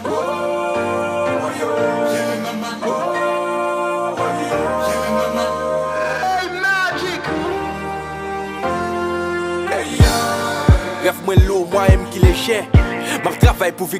Rêve moi l'eau, moi aime qu'il est cher. Ma travail pour